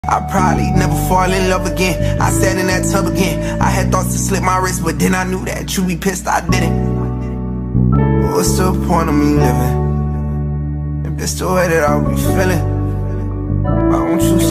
I probably never fall in love again. I sat in that tub again. I had thoughts to slit my wrist, but then I knew that you be pissed I didn't. What's the point of me living if it's the way that I'll be feeling? Why won't you